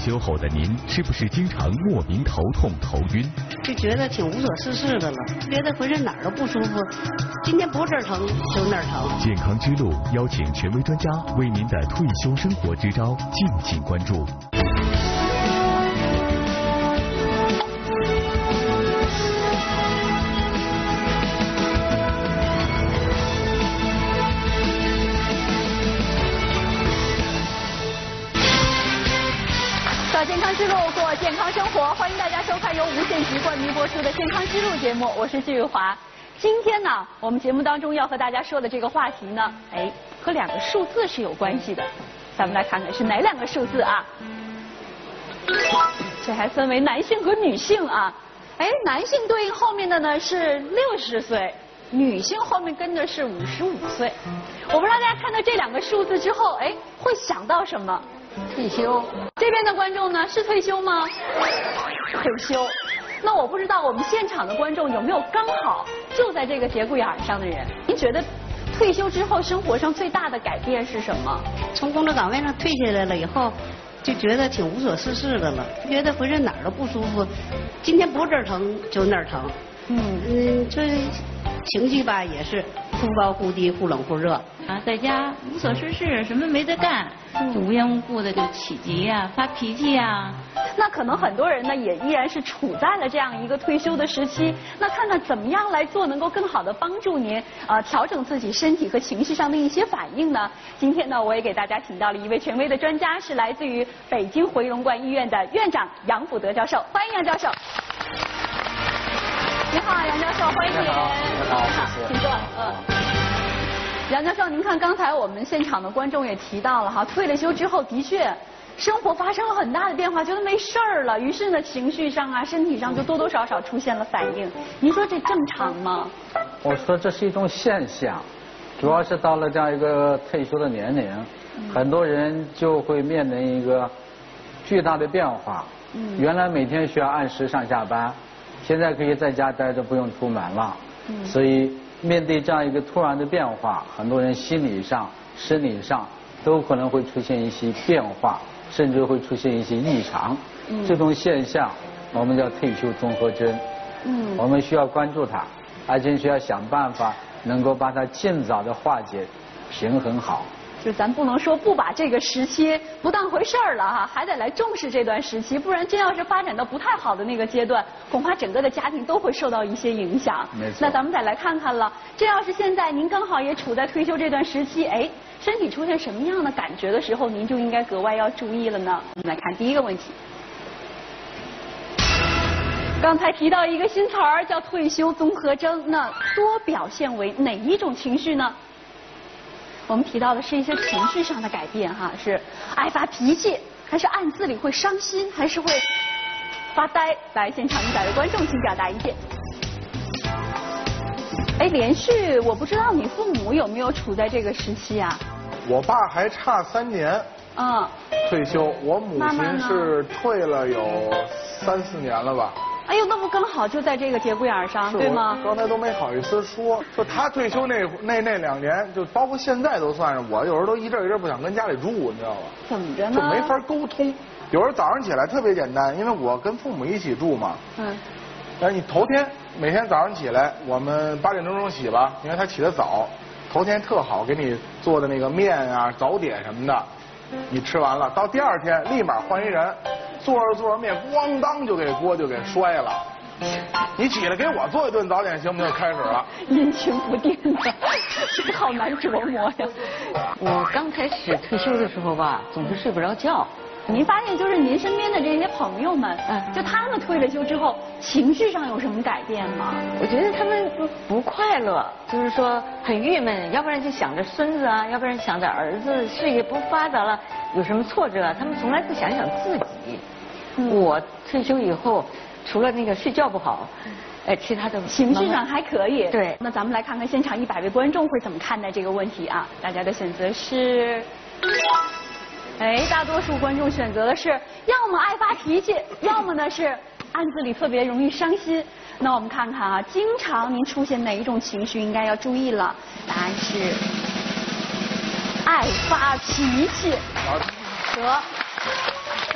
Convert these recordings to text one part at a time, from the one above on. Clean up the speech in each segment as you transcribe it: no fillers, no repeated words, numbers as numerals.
休后的您，是不是经常莫名头痛头晕？ 就觉得挺无所事事的了，觉得浑身哪儿都不舒服，今天不这儿疼就那儿疼。 健康之路邀请权威专家为您的退休生活支招敬请关注。 健康之路过健康生活，欢迎大家收看由无限极冠名播出的健康之路节目，我是季玉华。今天呢，我们节目当中要和大家说的这个话题呢，和2个数字是有关系的。咱们来看看是哪2个数字啊？这还分为男性和女性啊。男性对应后面的呢是60岁，女性后面跟的是55岁。我不知道大家看到这2个数字之后，会想到什么？退休。这边的观众呢是退休吗？退休。那我不知道我们现场的观众有没有刚好就在这个节骨眼上的人？您觉得退休之后生活上最大的改变是什么？ 从工作岗位上退下来了以后，就觉得挺无所事事的了，觉得浑身哪儿都不舒服，今天不这儿疼就那儿疼。这情绪吧也是忽高忽低，忽冷忽热。 在家无所事事，什么没得干，就无缘无故的就起急呀、发脾气呀。 那可能很多人呢也依然是处在了这样一个退休的时期。那看看怎么样来做能够更好的帮助您调整自己身体和情绪上的一些反应呢？今天呢，我也给大家请到了一位权威的专家，是来自于北京回龙观医院的院长杨辅德教授，欢迎杨教授。你好，杨教授，欢迎您。 好，谢谢。 请坐。杨教授，您看刚才我们现场的观众也提到了哈，退了休之后的确生活发生了很大的变化，觉得没事儿了，于是呢情绪上啊、身体上就多多少少出现了反应。您说这正常吗？ 我说这是一种现象，主要是到了这样一个退休的年龄，很多人就会面临一个巨大的变化。原来每天需要按时上下班，现在可以在家待着，不用出门了。所以面对这样一个突然的变化，很多人心理上、生理上都可能会出现一些变化，甚至会出现一些异常。这种现象我们叫退休综合征。我们需要关注它，而且需要想办法能够把它尽早的化解、平衡好。 就咱不能说不把这个时期不当回事儿了哈，还得来重视这段时期，不然真要是发展到不太好的那个阶段，恐怕整个的家庭都会受到一些影响。 没错。 那咱们再来看看了，这要是现在您刚好也处在退休这段时期，身体出现什么样的感觉的时候，您就应该格外要注意了呢？我们来看第一个问题。刚才提到一个新词儿叫退休综合征，那多表现为哪一种情绪呢？我们提到的是一些情绪上的改变哈，是爱发脾气，还是暗自里会伤心，还是会发呆？来，现场100位观众请表达意见。连续我不知道你父母有没有处在这个时期啊？ 我爸还差3年，退休。我母亲是退了有3、4年了吧。 那不刚好就在这个节骨眼上，对吗？ 刚才都没好意思说他退休那2年，就包括现在都算是，我有时候都一阵一阵不想跟家里住，你知道吧？ 怎么着呢？ 就没法沟通。有时候早上起来特别简单，因为我跟父母一起住嘛。但是你头天每天早上起来，我们8点多钟起吧，因为他起得早，头天特好给你做的那个面啊、早点什么的，你吃完了，到第2天立马换一人。做着面，咣当就给锅就给摔了。你起来给我做一顿早点行不行？开始了。 阴晴不定的，这好难琢磨呀。 我刚开始退休的时候吧，总是睡不着觉。 您发现就是您身边的这些朋友们，就他们退了休之后，情绪上有什么改变吗？ 我觉得他们不快乐，就是说很郁闷，要不然就想着孙子啊，要不然想着儿子事业不发达了，有什么挫折啊，他们从来不想想自己。我退休以后，除了那个睡觉不好，其他的情绪上还可以。 对。 那咱们来看看现场100位观众会怎么看待这个问题啊？大家的选择是。大多数观众选择的是要么爱发脾气，要么呢是暗自里特别容易伤心。那我们看看啊，经常您出现哪一种情绪应该要注意了？答案是爱发脾气。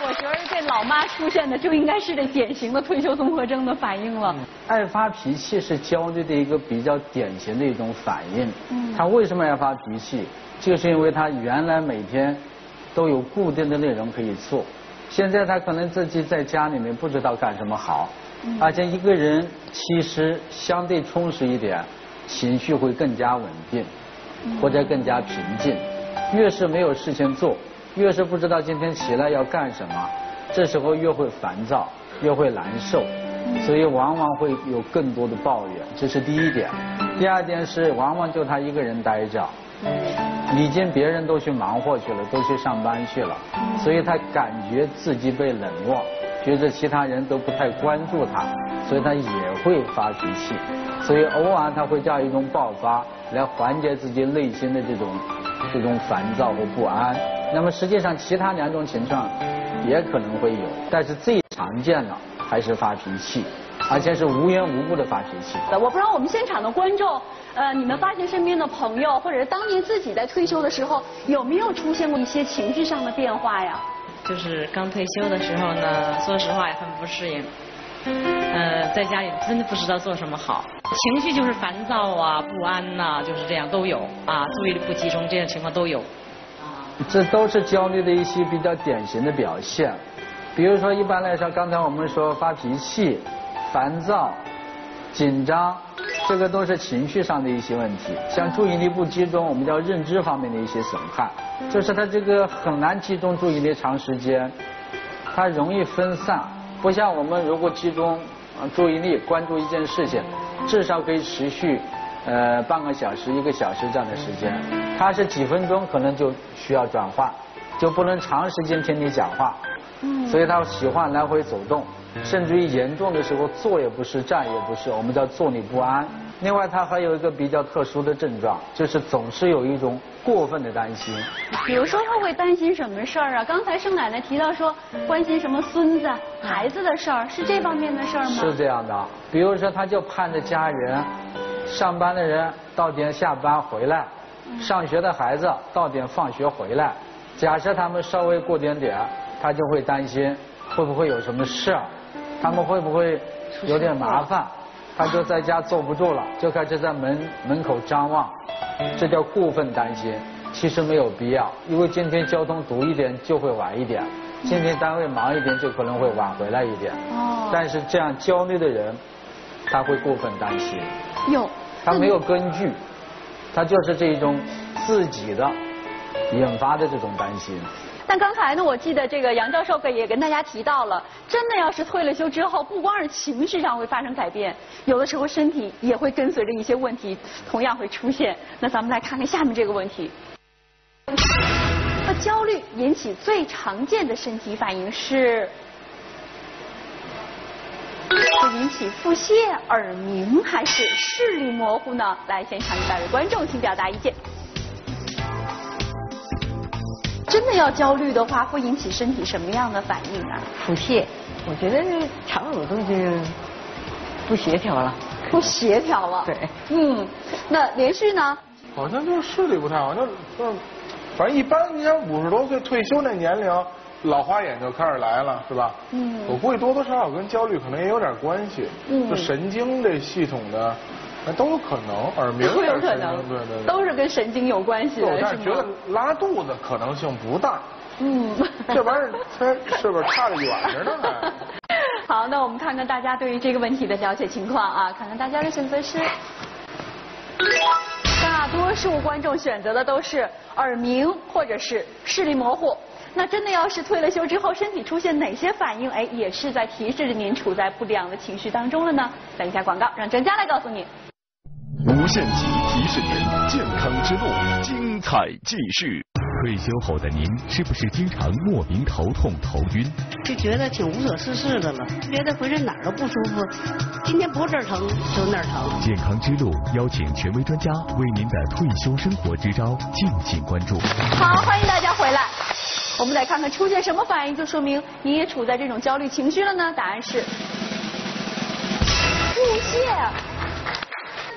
我觉得这老妈出现的就应该是这典型的退休综合征的反应了。 爱发脾气是焦虑的一个比较典型的一种反应。他为什么要发脾气？就是因为他原来每天都有固定的内容可以做，现在他可能自己在家里面不知道干什么好，而且一个人其实相对充实一点，情绪会更加稳定，或者更加平静。越是没有事情做，越是不知道今天起来要干什么，这时候越会烦躁，越会难受，所以往往会有更多的抱怨，这是第一点。第二点是，往往就他一个人待着，已经别人都去忙活去了，都去上班去了，所以他感觉自己被冷落，觉得其他人都不太关注他，所以他也会发脾气，所以偶尔他会这样一种爆发来缓解自己内心的这种烦躁和不安。那么实际上其他两种情况也可能会有，但是最常见的还是发脾气，而且是无缘无故的发脾气。 我不知道我们现场的观众，你们发现身边的朋友或者是当年自己在退休的时候，有没有出现过一些情绪上的变化呀？ 就是刚退休的时候呢，说实话也很不适应，在家里真的不知道做什么好，情绪就是烦躁啊、不安呐、就是这样都有啊，注意力不集中这种情况都有。 这都是焦虑的一些比较典型的表现。比如说一般来说，刚才我们说发脾气、烦躁、紧张，这个都是情绪上的一些问题。像注意力不集中，我们叫认知方面的一些损害，就是他这个很难集中注意力长时间，他容易分散。不像我们如果集中注意力关注一件事情，至少可以持续半个小时、1个小时这样的时间，他是几分钟可能就需要转换，就不能长时间听你讲话。所以他喜欢来回走动，甚至于严重的时候坐也不是，站也不是，我们叫坐立不安。另外他还有一个比较特殊的症状，就是总是有一种过分的担心。 比如说他会担心什么事儿啊？刚才盛奶奶提到说关心什么孙子、孩子的事儿，是这方面的事儿吗？ 是这样的，比如说他就盼着家人、上班的人到点下班回来，上学的孩子到点放学回来。假设他们稍微过点，他就会担心会不会有什么事儿，他们会不会有点麻烦，他就在家坐不住了，就开始在门口张望，这叫过分担心。其实没有必要，因为今天交通堵一点就会晚一点，今天单位忙一点就可能会晚回来一点。但是这样焦虑的人，他会过分担心。他没有根据，他就是这种自己的引发的这种担心。 但刚才呢，我记得这个杨教授也跟大家提到了，真的要是退了休之后，不光是情绪上会发生改变，有的时候身体也会跟随着一些问题同样会出现。那咱们来看看下面这个问题。焦虑引起最常见的身体反应是会引起腹泻、耳鸣还是视力模糊呢？来，现场100位观众请表达意见。真的要焦虑的话，会引起身体什么样的反应啊？ 腹泻，我觉得这肠蠕动就不协调了。 不协调了。 对。 那连续呢？ 好像就是视力不太好，就是反正一般，你像50多岁退休那年龄，老花眼就开始来了，是吧？我估计多多少少跟焦虑可能也有点关系。就神经这系统的。都有可能，耳鸣都有可能， 对， 都是跟神经有关系的。 但是觉得拉肚子可能性不大。这玩意儿它是不是差得远着呢？ 好，那我们看看大家对于这个问题的了解情况啊，看看大家的选择是，大多数观众选择的都是耳鸣或者是视力模糊。那真的要是退了休之后，身体出现哪些反应？也是在提示着您处在不良的情绪当中了呢？等一下广告，让专家来告诉你。 无限期提示您，健康之路精彩继续。退休后的您，是不是经常莫名头痛头晕？ 就觉得挺无所事事的了，觉得浑身哪儿都不舒服，今天不这儿疼就那儿疼。 健康之路邀请权威专家为您的退休生活支招，敬请关注。 好，欢迎大家回来。我们来看看出现什么反应就说明你也处在这种焦虑情绪了呢？答案是腹泻。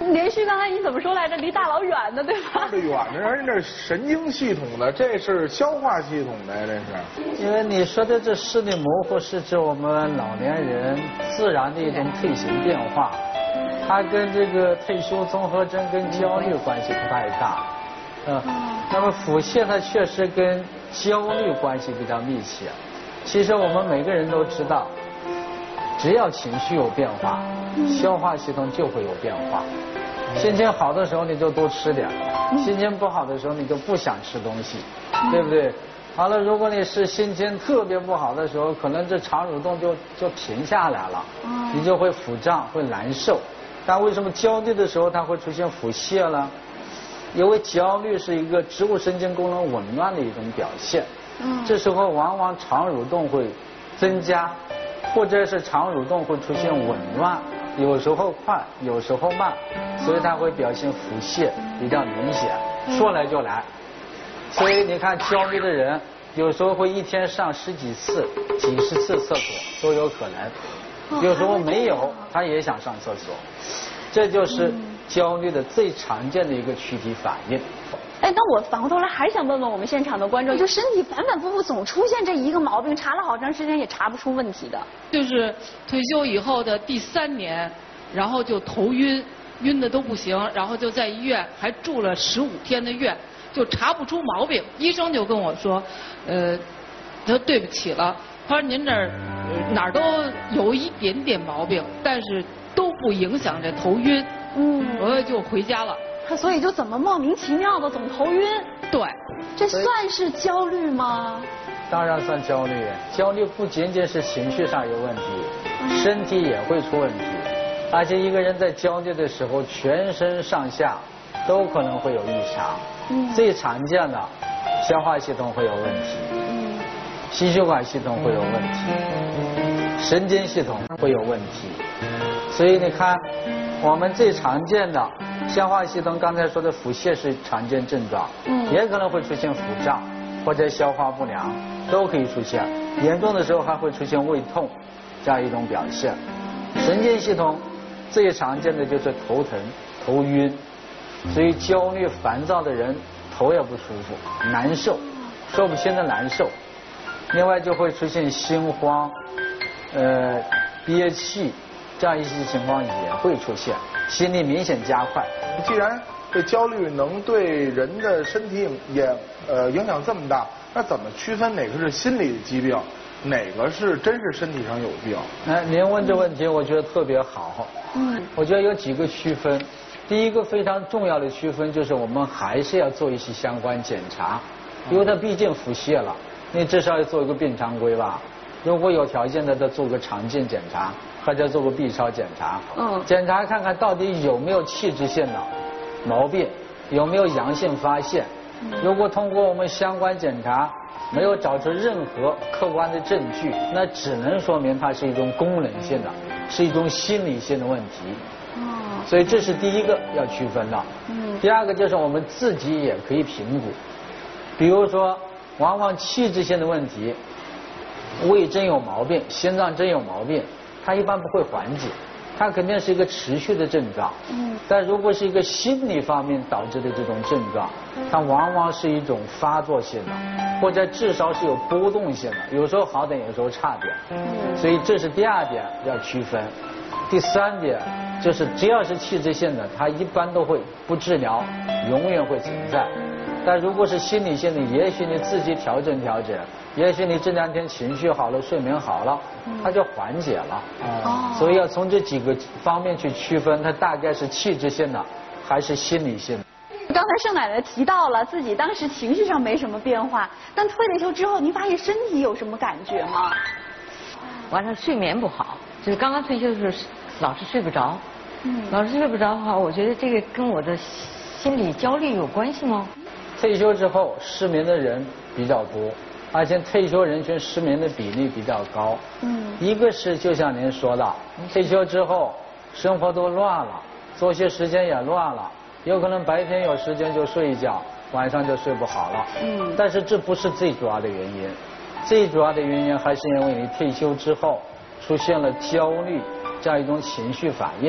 连续刚才你怎么说来着？离大脑远的，对吧？ 这远的人这神经系统的，这是消化系统的呀，这是。 因为你说的这视力模糊是指我们老年人自然的一种退行变化，它跟这个退休综合征跟焦虑关系不太大。那么腹泻它确实跟焦虑关系比较密切。其实我们每个人都知道，只要情绪有变化，消化系统就会有变化。心情好的时候你就多吃点，心情不好的时候你就不想吃东西，对不对？好了，如果你是心情特别不好的时候，可能这肠蠕动就停下来了，你就会腹胀，会难受。但为什么焦虑的时候它会出现腹泻呢？因为焦虑是一个植物神经功能紊乱的一种表现。这时候往往肠蠕动会增加，或者是肠蠕动会出现紊乱，有时候快，有时候慢，所以它会表现腹泻比较明显，说来就来。所以你看焦虑的人有时候会一天上10几次、几十次厕所都有可能，有时候没有他也想上厕所，这就是焦虑的最常见的一个躯体反应。 哎，那我反过头来还想问问我们现场的观众，就身体反反复复总出现这一个毛病，查了好长时间也查不出问题的。 就是退休以后的第3年，然后就头晕，晕的都不行，然后就在医院还住了15天的院，就查不出毛病。医生就跟我说，他说对不起了，他说您这儿哪儿都有一点点毛病，但是都不影响这头晕。我就回家了。 所以就怎么莫名其妙的总头晕？ 对， 这算是焦虑吗？ 当然算焦虑。焦虑不仅仅是情绪上有问题，身体也会出问题。而且一个人在焦虑的时候，全身上下都可能会有异常。最常见的，消化系统会有问题，心血管系统会有问题，神经系统会有问题。所以你看，我们最常见的消化系统，刚才说的腹泻是常见症状，也可能会出现腹胀或者消化不良，都可以出现。严重的时候还会出现胃痛这样一种表现。神经系统最常见的就是头疼、头晕，所以焦虑、烦躁的人头也不舒服，难受，说不清的难受。另外就会出现心慌、憋气。这样一些情况也会出现，心率明显加快。 既然这焦虑能对人的身体也影响这么大，那怎么区分哪个是心理疾病，哪个是真是身体上有病？ 您问这问题，我觉得特别好。我觉得有几个区分。第一个非常重要的区分就是我们还是要做一些相关检查，因为它毕竟腹泻了，你至少要做一个病常规吧。如果有条件的，再做个肠镜检查，或者做个 B 超检查，检查看看到底有没有器质性的毛病，有没有阳性发现。如果通过我们相关检查没有找出任何客观的证据，那只能说明它是一种功能性的，是一种心理性的问题。所以这是第一个要区分的。第二个就是我们自己也可以评估，比如说往往器质性的问题，胃真有毛病，心脏真有毛病，它一般不会缓解，它肯定是一个持续的症状。但如果是一个心理方面导致的这种症状，它往往是一种发作性的，或者至少是有波动性的，有时候好点，有时候差点。所以这是第二点要区分。第三点就是只要是器质性的，它一般都会不治疗，永远会存在。但如果是心理性的，也许你自己调整调整，也许你这2天情绪好了，睡眠好了，它就缓解了。所以要从这几个方面去区分，它大概是器质性的还是心理性的。 刚才盛奶奶提到了自己当时情绪上没什么变化，但退了休之后，您发现身体有什么感觉吗？ 晚上睡眠不好，就是刚刚退休的时候老是睡不着。老是睡不着的话，我觉得这个跟我的心理焦虑有关系吗？ 退休之后失眠的人比较多，而且退休人群失眠的比例比较高。一个是就像您说的，退休之后生活都乱了，作息时间也乱了，有可能白天有时间就睡一觉，晚上就睡不好了。但是这不是最主要的原因，最主要的原因还是因为你退休之后出现了焦虑这样一种情绪反应，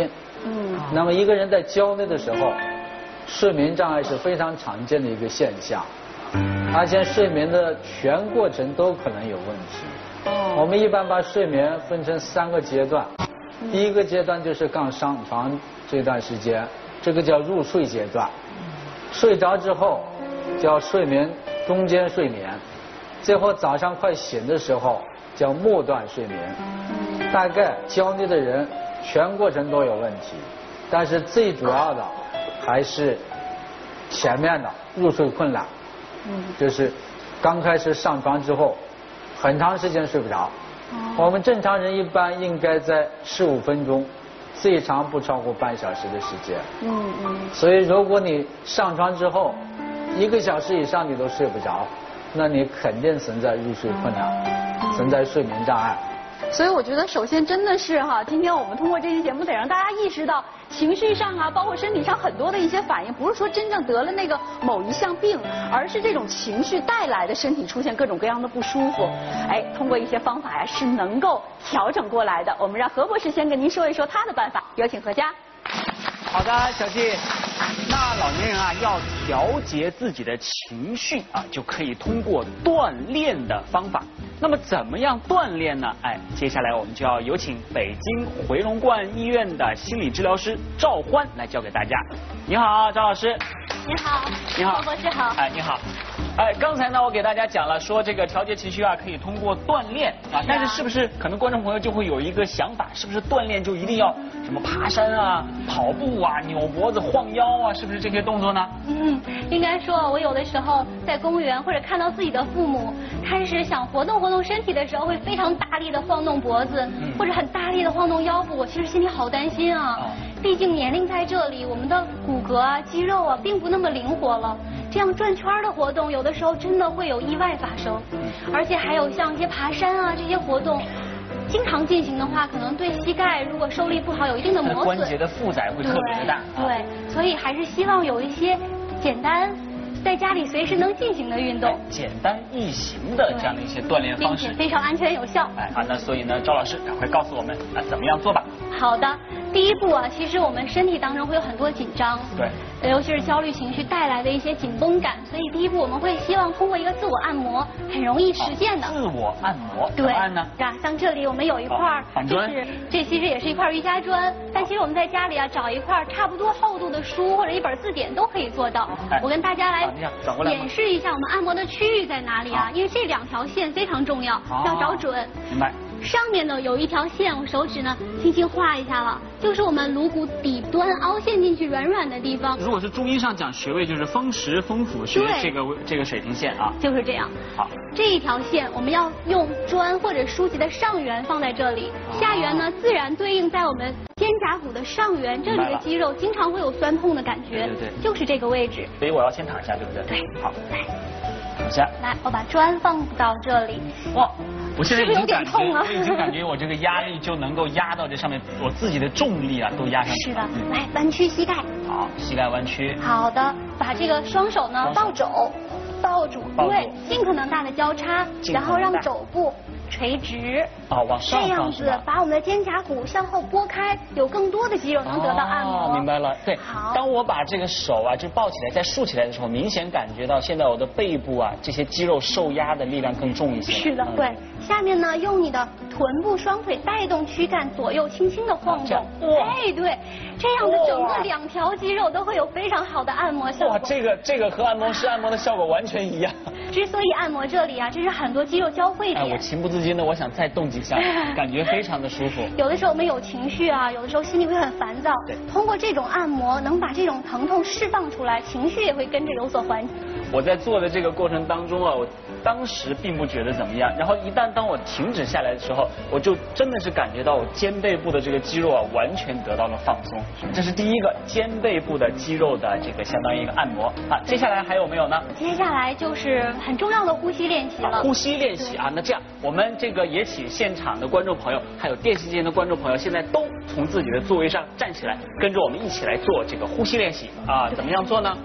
那么一个人在焦虑的时候，睡眠障碍是非常常见的一个现象，而且睡眠的全过程都可能有问题。我们一般把睡眠分成3个阶段，第一个阶段就是刚上床这段时间，这个叫入睡阶段，睡着之后叫睡眠中间睡眠，最后早上快醒的时候叫末段睡眠。大概焦虑的人全过程都有问题，但是最主要的还是前面的入睡困难，就是刚开始上床之后很长时间睡不着。我们正常人一般应该在15分钟，最长不超过半小时的时间。所以如果你上床之后1个小时以上你都睡不着，那你肯定存在入睡困难，存在睡眠障碍。 所以我觉得首先真的是哈，今天我们通过这期节目得让大家意识到，情绪上啊，包括身体上很多的一些反应，不是说真正得了那个某一项病，而是这种情绪带来的身体出现各种各样的不舒服。通过一些方法呀是能够调整过来的。我们让何博士先跟您说一说他的办法，有请何佳。 好的，小季。那老年人啊，要调节自己的情绪啊，就可以通过锻炼的方法。那么怎么样锻炼呢？接下来我们就要有请北京回龙观医院的心理治疗师赵欢来教给大家。你好，赵老师。 你好。 你好， 何博士好。 你好。刚才呢，我给大家讲了，说这个调节情绪啊，可以通过锻炼啊。但是是不是可能观众朋友就会有一个想法，是不是锻炼就一定要什么爬山啊、跑步啊、扭脖子、晃腰啊，是不是这些动作呢？ 应该说，我有的时候在公园或者看到自己的父母开始想活动活动身体的时候，会非常大力的晃动脖子，或者很大力的晃动腰部，我其实心里好担心啊。毕竟年龄在这里，我们的骨骼啊、肌肉啊，并不那么灵活了。这样转圈的活动，有的时候真的会有意外发生。而且还有像一些爬山啊这些活动，经常进行的话，可能对膝盖如果受力不好，有一定的磨损， 关节的负载会特别的大。 对，所以还是希望有一些简单，在家里随时能进行的运动， 简单易行的这样的一些锻炼方式， 并且非常安全有效。 那所以呢，赵老师赶快告诉我们怎么样做吧。 好的，第一步啊，其实我们身体当中会有很多紧张， 对， 尤其是焦虑情绪带来的一些紧绷感，所以第一步我们会希望通过一个自我按摩，很容易实现的。 自我按摩， 对， 按呢？ 像这里我们有一块这其实也是一块瑜伽砖，但其实我们在家里啊找一块差不多厚度的书或者一本字典都可以做到。我跟大家来演示一下我们按摩的区域在哪里啊，因为这2条线非常重要，要找准。 明白。 上面呢有一条线，我手指呢轻轻画一下了，就是我们颅骨底端凹陷进去软软的地方。 如果是中医上讲穴位，就是风池、风府穴这个水平线啊。 就是这样。 好， 这一条线我们要用砖或者书籍的上缘放在这里，下缘呢自然对应在我们肩胛骨的上缘，这里的肌肉经常会有酸痛的感觉， 对， 就是这个位置。 所以我要先躺下，对不对？ 对。 好， 来， 躺下。 来，我把砖放到这里。 哇！我现在已经感觉我这个压力就能够压到这上面，我自己的重力啊都压上去。 是的，来弯曲膝盖。 好，膝盖弯曲。 好的，把这个双手呢抱肘，抱住，对，尽可能大的交叉，然后让肘部垂直， 往上这样子把我们的肩胛骨向后拨开，有更多的肌肉能得到按摩。 明白了，对。当我把这个手啊就抱起来再竖起来的时候，明显感觉到现在我的背部啊这些肌肉受压的力量更重一些。 是的，对。下面呢，用你的臀部双腿带动躯干左右轻轻的晃动，对，这样子整个2条肌肉都会有非常好的按摩效果。 哇，这个和按摩师按摩的效果完全一样。 之所以按摩这里啊，这是很多肌肉交汇点。 我情不自禁的我想再动几下，感觉非常的舒服。 有的时候我们有情绪啊，有的时候心里会很烦躁， 对， 通过这种按摩能把这种疼痛释放出来，情绪也会跟着有所缓解。 我在做的这个过程当中啊，我当时并不觉得怎么样，然后一旦当我停止下来的时候，我就真的是感觉到我肩背部的这个肌肉啊完全得到了放松。这是第一个肩背部的肌肉的这个相当于一个按摩啊。接下来还有没有呢？ 接下来就是很重要的呼吸练习了。 呼吸练习啊，那这样我们这个也请现场的观众朋友，还有电视机前的观众朋友，现在都从自己的座位上站起来，跟着我们一起来做这个呼吸练习啊。怎么样做呢？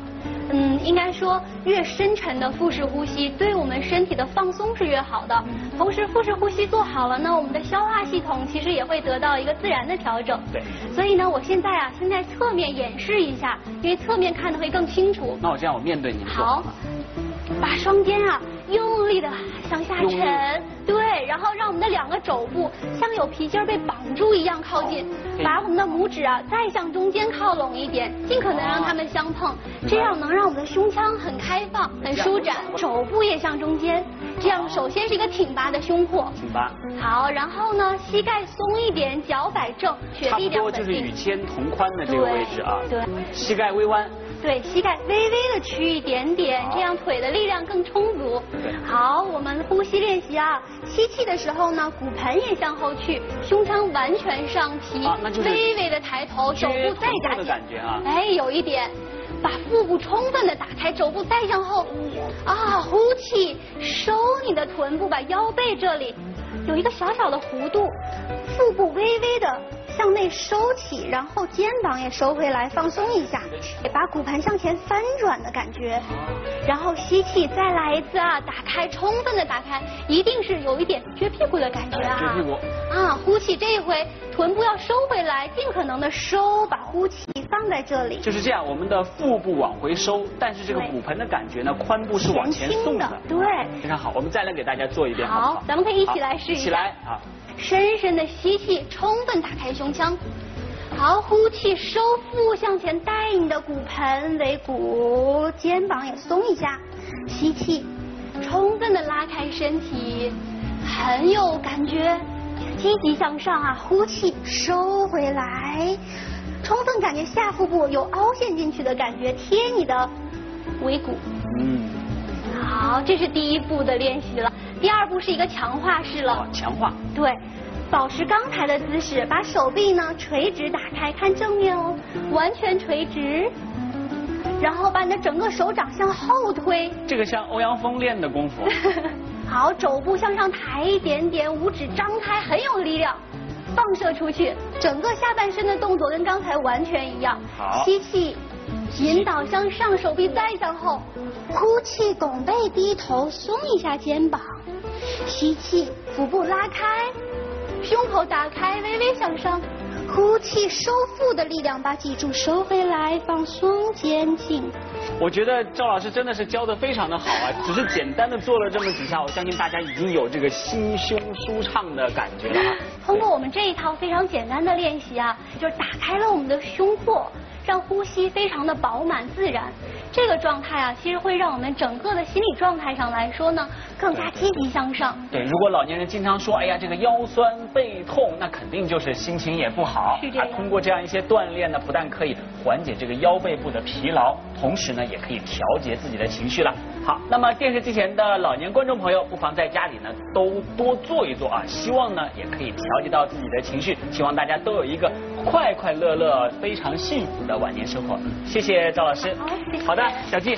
应该说越深沉的腹式呼吸，对我们身体的放松是越好的。同时，腹式呼吸做好了呢，我们的消化系统其实也会得到一个自然的调整。 对。 所以呢，我现在侧面演示一下，因为侧面看的会更清楚。 那我这样，我面对您做。 好。把双肩用力的向下沉，对，然后让我们的2个肘部像有皮筋被绑住一样靠近，把我们的拇指再向中间靠拢一点，尽可能让它们相碰，这样能让我们的胸腔很开放、很舒展，肘部也向中间，这样首先是一个挺拔的胸廓， 挺拔。 好，然后呢，膝盖松一点，脚摆正，血力量稳定。差不多就是与肩同宽的这个位置啊。 对。 膝盖微弯。 对，膝盖微微的屈一点点，这样腿的力量更充足。好，我们呼吸练习吸气的时候呢，骨盆也向后去，胸腔完全上提，微微的抬头，肘部再夹紧。 感觉哎，有一点，把腹部充分的打开，肘部再向后。呼气，收你的臀部，把腰背这里有一个小小的弧度，腹部微微的向内收起，然后肩膀也收回来，放松一下，把骨盆向前翻转的感觉。然后吸气，再来一次打开，充分的打开，一定是有一点撅屁股的感觉撅屁股。 呼气，这一回臀部要收回来，尽可能的收，把呼气放在这里。 就是这样，我们的腹部往回收，但是这个骨盆的感觉呢，髋部是往前送的。 对， 非常好。我们再来给大家做一遍。 好，咱们可以一起来试一下。 一起来深深的吸气，充分打开胸腔。好，呼气，收腹向前带你的骨盆尾骨，肩膀也松一下。吸气，充分的拉开身体，很有感觉，积极向上呼气，收回来，充分感觉下腹部有凹陷进去的感觉，贴你的尾骨。好，这是第1步的练习了。第2步是一个强化式了。 强化。 对。保持刚才的姿势，把手臂呢垂直打开，看正面完全垂直，然后把你的整个手掌向后推。 这个像欧阳锋练的功夫。 好，肘部向上抬一点点，五指张开，很有力量，放射出去，整个下半身的动作跟刚才完全一样。 好， 吸气，引导向上，手臂再向后，呼气，拱背低头，松一下肩膀，吸气，腹部拉开。胸口打开，微微向上，呼气，收腹的力量，把脊柱收回来，放松肩颈。 我觉得赵老师真的是教的非常的好只是简单的做了这么几下，我相信大家已经有这个心胸舒畅的感觉了通过我们这一套非常简单的练习就是打开了我们的胸廓，让呼吸非常的饱满自然。这个状态其实会让我们整个的心理状态上来说呢，更加积极向上。 对，如果老年人经常说，哎呀，这个腰酸背痛，那肯定就是心情也不好。 是这样。 通过这样一些锻炼呢，不但可以缓解这个腰背部的疲劳，同时呢，也可以调节自己的情绪了。好，那么电视机前的老年观众朋友，不妨在家里呢都多做一做希望呢也可以调节到自己的情绪，希望大家都有一个快快乐乐、非常幸福的晚年生活。谢谢赵老师。好的，小季。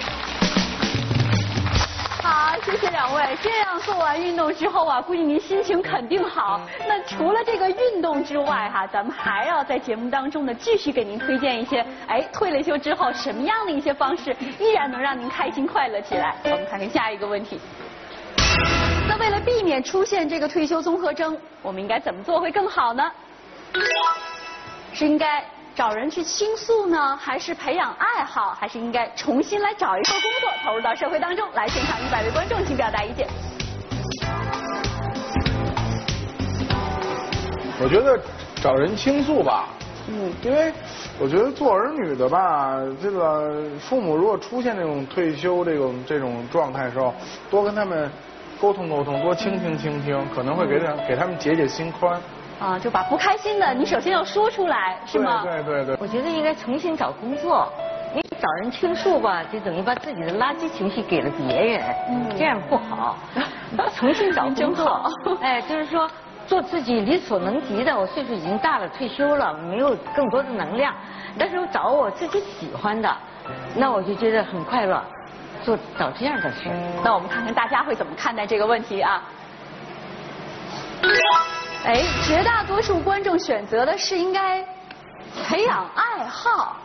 好，谢谢2位。这样做完运动之后估计您心情肯定好。那除了这个运动之外咱们还要在节目当中呢继续给您推荐一些，退了休之后什么样的一些方式依然能让您开心快乐起来。我们看看下一个问题。那为了避免出现这个退休综合征，我们应该怎么做会更好呢？是应该找人去倾诉呢，还是培养爱好，还是应该重新来找一份工作，投入到社会当中？来，现场100位观众请表达意见。 我觉得找人倾诉吧，因为我觉得做儿女的吧，这个父母如果出现这种退休这种状态的时候，多跟他们沟通沟通，多倾听，可能会给他们解解心宽。 就把不开心的你首先要说出来，是吗？ 对。 我觉得应该重新找工作，因为找人倾诉吧，就等于把自己的垃圾情绪给了别人，这样不好。重新找工作，就是说做自己力所能及的。我岁数已经大了，退休了，没有更多的能量，但是我找我自己喜欢的，那我就觉得很快乐。找这样的事。 那我们看看大家会怎么看待这个问题绝大多数观众选择的是应该培养爱好。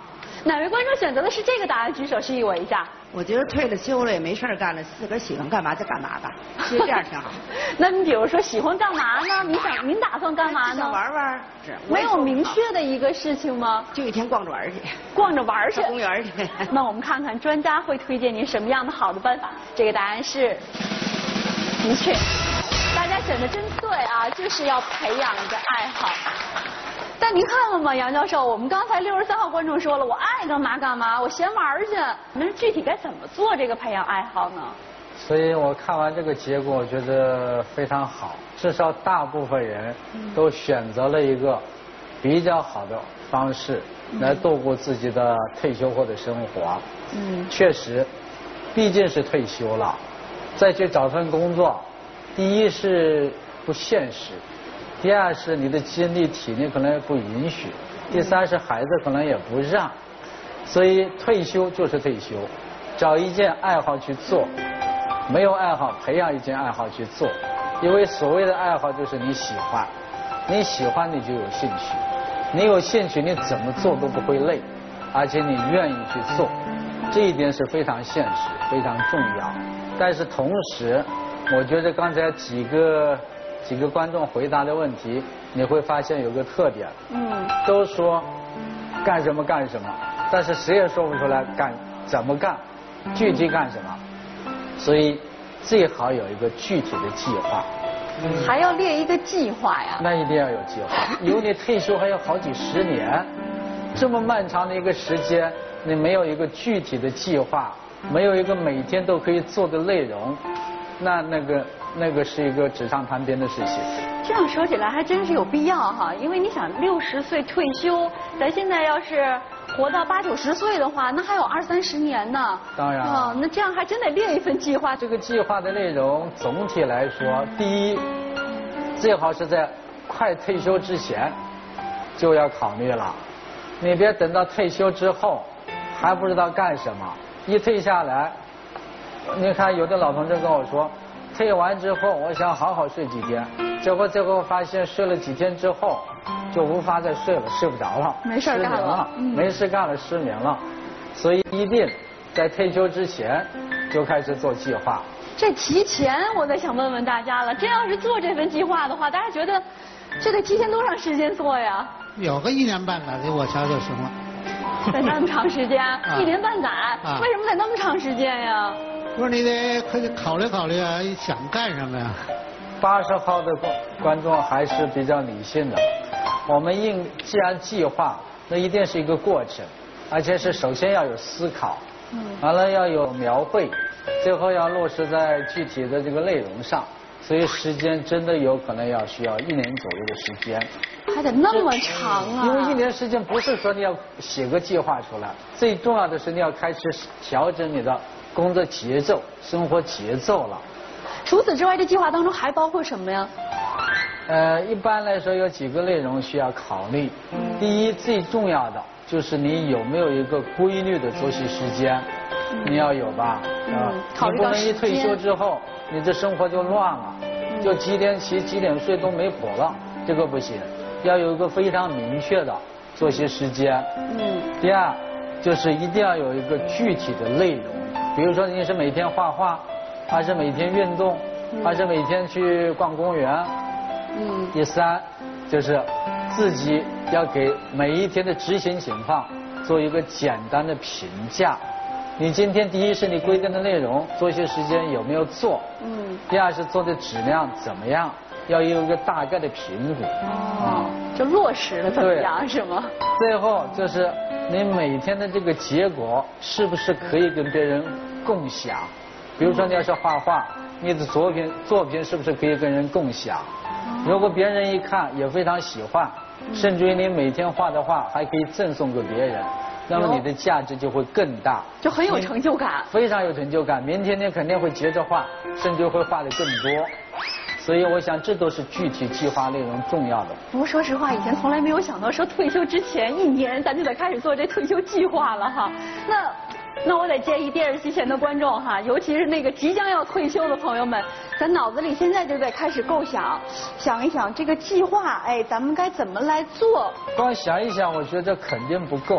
哪位观众选择的是这个答案？举手示意我一下。 我觉得退了休了也没事干了，自个儿喜欢干嘛就干嘛吧，其实这样挺好。 那你比如说喜欢干嘛呢？您打算干嘛呢？ 玩玩。 没有明确的一个事情吗？ 就一天逛着玩去。 逛着玩去。 公园去。 那我们看看专家会推荐您什么样的好的办法。这个答案是，的确，大家选的真对啊，就是要培养一个爱好。但您看了吗，杨教授？我们刚才63号观众说了，我爱干嘛干嘛，我闲玩去。那具体该怎么做这个培养爱好呢？ 所以我看完这个结果，我觉得非常好，至少大部分人都选择了一个比较好的方式来度过自己的退休后的生活。确实，毕竟是退休了，再去找份工作，第一是不现实。第二是你的精力体力可能也不允许，第三是孩子可能也不让，所以退休就是退休，找一件爱好去做，没有爱好培养一件爱好去做，因为所谓的爱好就是你喜欢，你喜欢你就有兴趣，你有兴趣你怎么做都不会累，而且你愿意去做，这一点是非常现实非常重要。但是同时我觉得刚才几个观众回答的问题，你会发现有个特点，都说干什么干什么，但是谁也说不出来怎么干，具体干什么，所以最好有一个具体的计划。 还要列一个计划呀？ 那一定要有计划，因为你退休还有好几十年，这么漫长的一个时间，你没有一个具体的计划，没有一个每天都可以做的内容，那个是一个纸上谈兵的事情。 这样说起来还真是有必要哈，因为你想60岁退休，咱现在要是活到80、90岁的话，那还有20、30年呢。 当然。 那这样还真得列一份计划。 这个计划的内容总体来说，第一，最好是在快退休之前就要考虑了，你别等到退休之后还不知道干什么，一退下来，你看有的老同志跟我说，退完之后我想好好睡几天，结果最后发现睡了几天之后就无法再睡了，睡不着了， 没事干了， 没事干了，失眠了，所以一定在退休之前就开始做计划。 这提前我再想问问大家了，真要是做这份计划的话，大家觉得这得提前多长时间做呀？ 有个1年半载给我瞧就行了。 得那么长时间？1年半载？为什么得那么长时间呀？ 不是，你得考虑考虑啊，想干什么呀 ？80号的观众还是比较理性的。我们既然计划，那一定是一个过程，而且是首先要有思考，完了要有描绘，最后要落实在具体的这个内容上。所以时间真的有可能需要1年左右的时间。 还得那么长啊！ 因为1年时间不是说你要写个计划出来，最重要的是你要开始调整你的工作节奏、生活节奏了。 除此之外，这计划当中还包括什么呀？ 一般来说有几个内容需要考虑。第一，最重要的就是你有没有一个规律的作息时间，你要有吧？你不能一退休之后，你这生活就乱了，就几点起几点睡都没谱了，这个不行。要有一个非常明确的作息时间。第二，就是一定要有一个具体的内容，比如说你是每天画画，还是每天运动，还是每天去逛公园。第三，就是自己要给每一天的执行情况做一个简单的评价。你今天第一是你规定的内容，作息时间有没有做？第二是做的质量怎么样？要有一个大概的评估。 就落实了怎么样是吗？ 最后就是你每天的这个结果是不是可以跟别人共享？比如说你要是画画，你的作品是不是可以跟人共享？如果别人一看也非常喜欢，甚至于你每天画的画还可以赠送给别人，那么你的价值就会更大， 就很有成就感， 非常有成就感。明天你肯定会接着画，甚至会画得更多。所以我想这都是具体计划内容重要的。 不过说实话，以前从来没有想到说退休之前1年咱就得开始做这退休计划了哈。那我得建议电视机前的观众哈，尤其是那个即将要退休的朋友们，咱脑子里现在就得开始构想一想这个计划，咱们该怎么来做。 光想一想，我觉得肯定不够。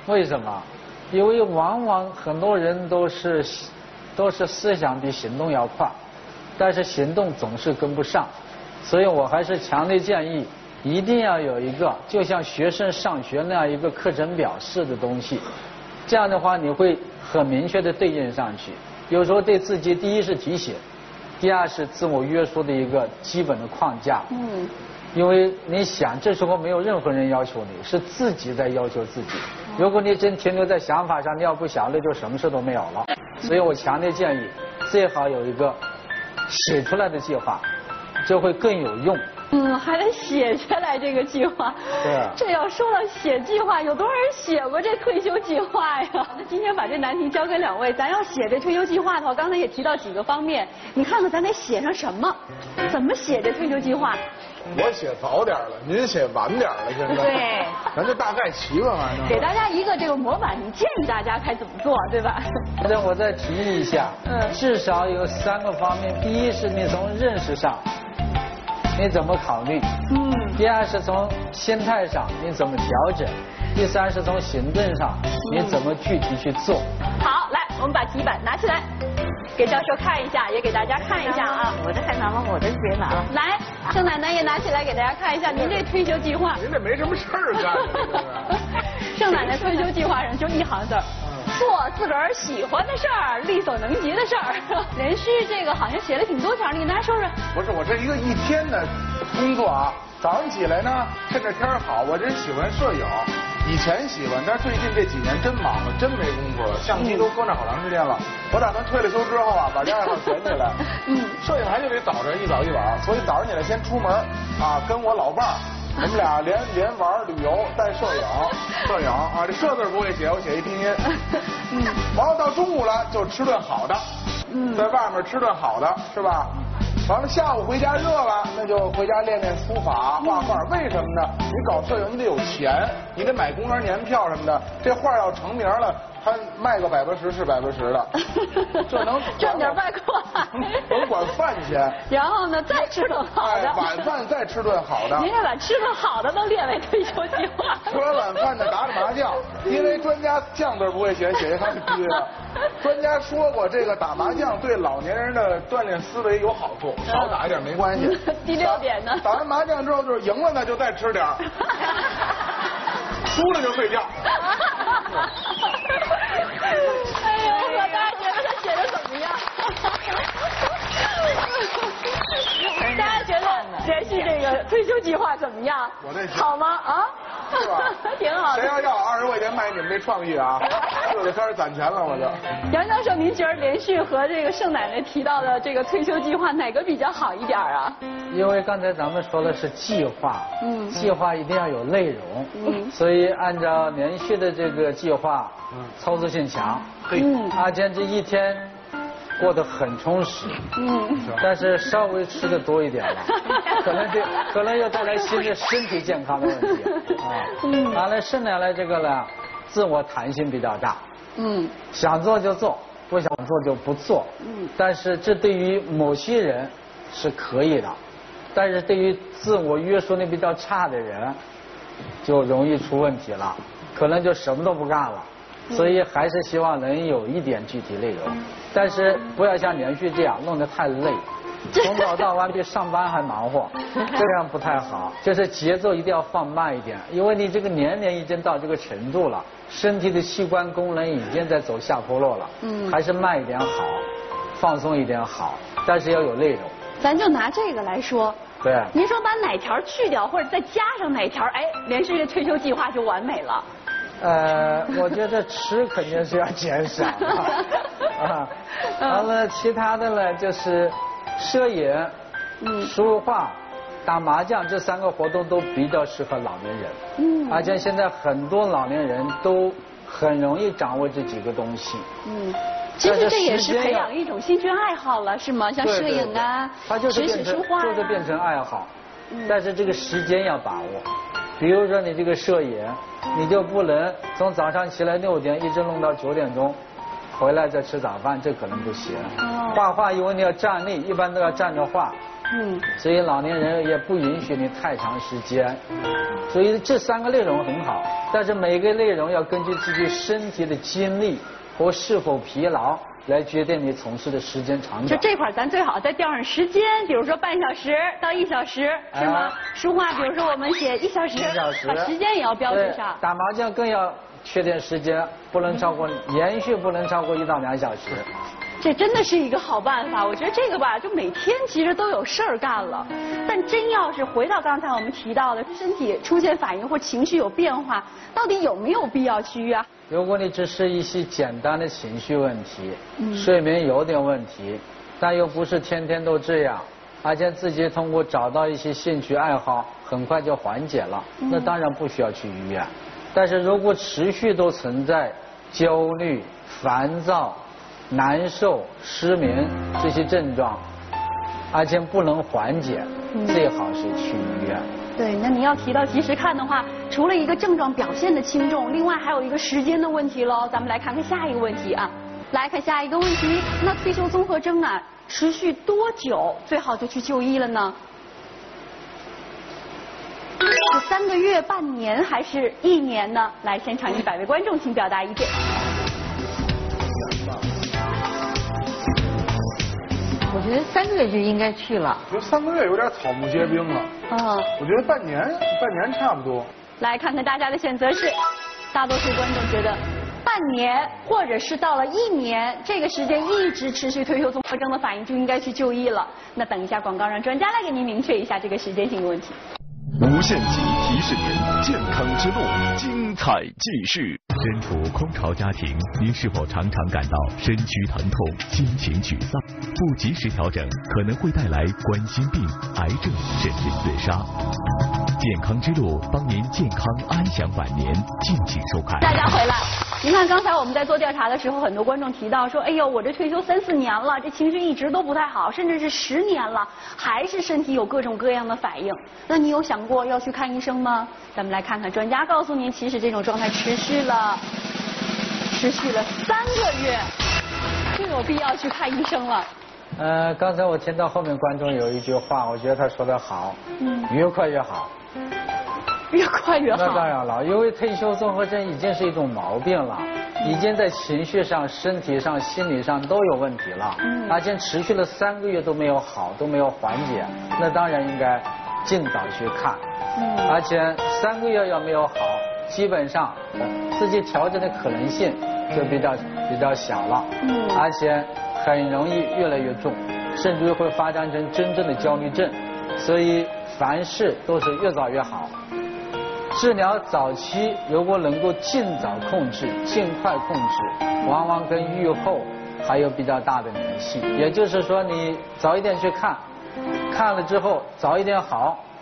为什么？因为往往很多人都是思想比行动要快，但是行动总是跟不上，所以我还是强烈建议，一定要有一个就像学生上学那样一个课程表式的东西，这样的话你会很明确的对应上去。有时候对自己，第一是提醒，第二是自我约束的一个基本的框架。因为你想，这时候没有任何人要求你，是自己在要求自己。如果你真停留在想法上，你要不想，那就什么事都没有了。所以我强烈建议，最好有一个写出来的计划，就会更有用。 还得写下来这个计划。 对。 这要说到写计划，有多少人写过这退休计划呀？那今天把这难题交给2位，咱要写这退休计划的话，刚才也提到几个方面，你看看咱得写上什么？怎么写这退休计划？ 我写早点了，您写晚点了，现在。 对。 咱就大概齐吧，反正。 给大家一个这个模板，你建议大家该怎么做，对吧？ 那我再提议一下，至少有3个方面。第一是你从认识上，你怎么考虑？第二是从心态上你怎么调整？第三是从行动上你怎么具体去做？ 好，来，我们把题本拿起来，给教授看一下，也给大家看一下啊。 我这太难了，我这别拿了。 来，盛奶奶也拿起来给大家看一下您这退休计划。 您这没什么事儿干。 盛奶奶退休计划上就1行字儿。做自个儿喜欢的事儿，力所能及的事儿。连续这个好像写了挺多条，你给大家说说。 不是，我这一天的工作啊，早上起来呢，趁着天好，我真喜欢摄影，以前喜欢，但是最近这几年真忙了，真没工夫了，相机都搁那好长时间了。我打算退了休之后啊，把这爱好捡起来。摄影还就得早晨一早一晚，所以早上起来先出门啊，跟我老伴儿。我们俩连玩旅游带摄影啊，这摄字不会写，我写一拼音。完了到中午了就吃顿好的，在外面吃顿好的是吧？完了下午回家热了，那就回家练练书法、画画。为什么呢？你搞摄影你得有钱，你得买公园年票什么的。这画要成名了，他卖个100%是100%的，这能赚点外快， 甭管饭钱。 然后呢，再吃顿好的， 晚饭再吃顿好的。 您得把吃顿好的都列为退休计划。 吃完晚饭呢，打麻将，因为专家将字不会写，写一行批的。专家说过，这个打麻将对老年人的锻炼思维有好处，少打一点没关系。 第6点呢？ 打完麻将之后就是赢了呢，就再吃点儿，输了就睡觉。 哎呦，大家觉得他写的怎么样？大家觉得连续这个退休计划怎么样？好吗？啊？ 是吧？ 挺好的。 谁要20块钱买你们这创意啊？这就开始攒钱了，我就。 杨教授，您觉得连续和这个盛奶奶提到的这个退休计划哪个比较好一点啊？ 因为刚才咱们说的是计划，计划一定要有内容，所以按照连续的这个计划，操作性强。阿坚这一天过得很充实，但是稍微吃的多一点了，可能又带来新的身体健康的问题啊。完了，盛奶奶这个呢，自我弹性比较大，想做就做，不想做就不做，但是这对于某些人是可以的，但是对于自我约束力比较差的人，就容易出问题了，可能就什么都不干了。所以还是希望能有一点具体内容，但是不要像连续这样弄得太累，从早到晚比上班还忙活，这样不太好。就是节奏一定要放慢一点，因为你这个年龄已经到这个程度了，身体的器官功能已经在走下坡路了，还是慢一点好，放松一点好，但是要有内容。 咱就拿这个来说， 对， 您说把哪条去掉或者再加上哪条，哎，连续这退休计划就完美了。 我觉得吃肯定是要减少啊，完了其他的呢就是摄影、书画、打麻将这3个活动都比较适合老年人，而且现在很多老年人都很容易掌握这几个东西。 其实这也是培养一种兴趣爱好了，是吗？像摄影啊、 学习书画就是变成爱好，但是这个时间要把握。比如说你这个摄影，你就不能从早上起来6点一直弄到9点钟，回来再吃早饭，这可能不行。画画因为你要站立，一般都要站着画， 所以老年人也不允许你太长时间。所以这3个内容很好，但是每个内容要根据自己身体的精力和是否疲劳来决定你从事的时间长短。 就这块咱最好再调上时间，比如说半小时到1小时，是吗？书画，比如说我们写1小时，1小时，把时间也要标注上。 打麻将更要确定时间，不能超过连续不能超过1到2小时。 这真的是一个好办法，我觉得这个吧，就每天其实都有事儿干了。但真要是回到刚才我们提到的，身体出现反应或情绪有变化，到底有没有必要去约？ 如果你只是一些简单的情绪问题，睡眠有点问题，但又不是天天都这样，而且自己通过找到一些兴趣爱好，很快就缓解了，那当然不需要去医院。但是如果持续都存在焦虑、烦躁、难受、失眠这些症状，而且不能缓解，最好是去医院。 对，那你要提到及时看的话，除了一个症状表现的轻重，另外还有一个时间的问题喽。咱们来看看下一个问题啊，来看下一个问题，那退休综合征啊，持续多久最好就去就医了呢？是3个月、半年还是1年呢？来，现场100位观众请表达意见。 我觉得3个月就应该去了。 我觉得3个月有点草木皆兵了。我觉得半年差不多。 来看看大家的选择是，大多数观众觉得半年或者是到了1年这个时间一直持续退休综合征的反应就应该去就医了。那等一下广告让专家来给您明确一下这个时间性的问题。 无限极提示您，健康之路精彩继续。身处空巢家庭，您是否常常感到身躯疼痛、心情沮丧？不及时调整，可能会带来冠心病、癌症甚至自杀。健康之路帮您健康安享晚年，敬请收看。 大家回来，您看刚才我们在做调查的时候，很多观众提到说，哎呦，我这退休3、4年了，这情绪一直都不太好，甚至是10年了，还是身体有各种各样的反应。那你有想过要去看医生吗？咱们来看看专家告诉您，其实这种状态持续了3个月，就有必要去看医生了。 刚才我听到后面观众有一句话，我觉得他说得好，越快越好。 越快越好。 那当然了，因为退休综合征已经是一种毛病了，已经在情绪上、身体上、心理上都有问题了，而且持续了3个月都没有好，都没有缓解，那当然应该尽早去看。而且3个月要没有好，基本上自己调整的可能性就比较小了，而且很容易越来越重，甚至于会发展成真正的焦虑症。所以凡事都是越早越好。治疗早期如果能够尽早控制、尽快控制，往往跟预后还有比较大的联系。也就是说，你早一点去看，看了之后早一点好，